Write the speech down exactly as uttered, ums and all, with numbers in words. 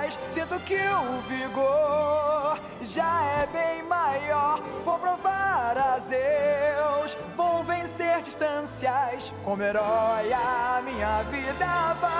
mais. Sinto que o vigor já é bem maior. Vou provar a Zeus, vou vencer distâncias. Como herói a minha vida vai.